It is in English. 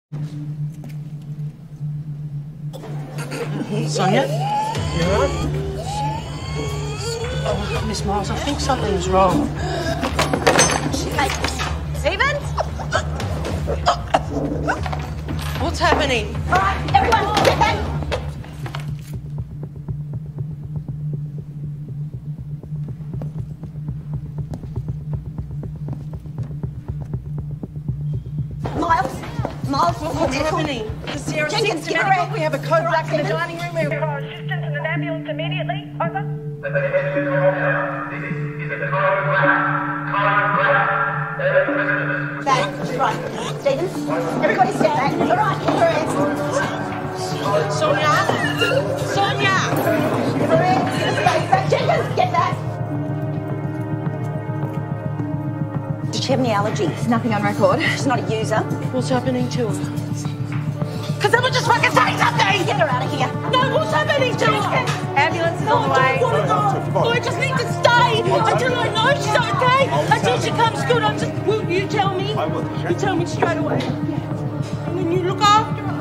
Sonia? You alright? Oh, Miss Miles, I think something's wrong. Stevens? What's happening? All right, everyone, get back. Miles, What's happening? Sarah, Jenkins, get around. We have a code black in the dining room. Assistance and an ambulance immediately. Over. Back, right. Stevens, everybody step back. All right, keep your hands. Sonia? Sonia! Keep your hands. Get a space back. Jenkins, get back. Did she have any allergies? Nothing on record. She's not a user. What's happening to her? Because someone just fucking say something! Get her out of here. No, what's happening to her? Ambulance is on the way. I don't want to go. I just need to stay until I know she's okay. Until she comes good. Will you tell me? I will. You tell me straight away. And then you look after her.